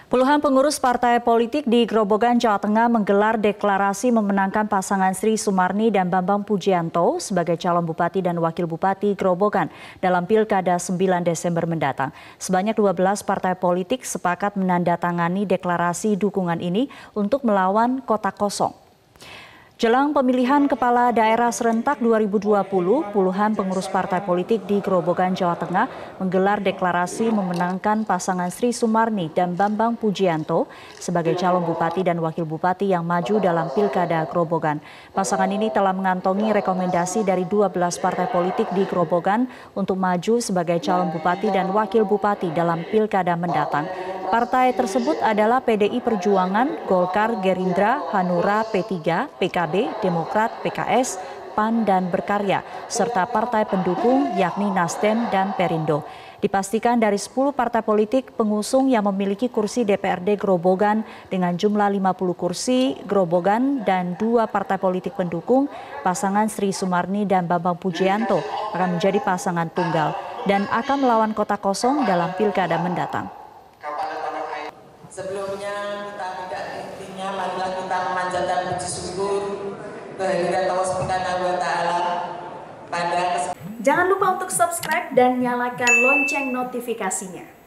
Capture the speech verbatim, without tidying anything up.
Puluhan pengurus partai politik di Grobogan, Jawa Tengah menggelar deklarasi memenangkan pasangan Sri Sumarni dan Bambang Pujianto sebagai calon bupati dan wakil bupati Grobogan dalam Pilkada sembilan Desember mendatang. Sebanyak dua belas partai politik sepakat menandatangani deklarasi dukungan ini untuk melawan kota kosong. Jelang pemilihan kepala daerah serentak dua ribu dua puluh, puluhan pengurus partai politik di Grobogan, Jawa Tengah menggelar deklarasi memenangkan pasangan Sri Sumarni dan Bambang Pujianto sebagai calon bupati dan wakil bupati yang maju dalam Pilkada Grobogan. Pasangan ini telah mengantongi rekomendasi dari dua belas partai politik di Grobogan untuk maju sebagai calon bupati dan wakil bupati dalam Pilkada mendatang. Partai tersebut adalah P D I Perjuangan, Golkar, Gerindra, Hanura, P tiga, P K B, Demokrat, P K S, P A N, dan Berkarya, serta partai pendukung yakni Nasdem dan Perindo. Dipastikan dari sepuluh partai politik pengusung yang memiliki kursi D P R D Grobogan dengan jumlah lima puluh kursi Grobogan dan dua partai politik pendukung, pasangan Sri Sumarni dan Bambang Pujianto akan menjadi pasangan tunggal dan akan melawan kota kosong dalam Pilkada mendatang. Sebelumnya kita tidak intinya marilah kita memanjatkan puji syukur kehadirat Allah Subhanahu wa taala pada Jangan lupa untuk subscribe dan nyalakan lonceng notifikasinya.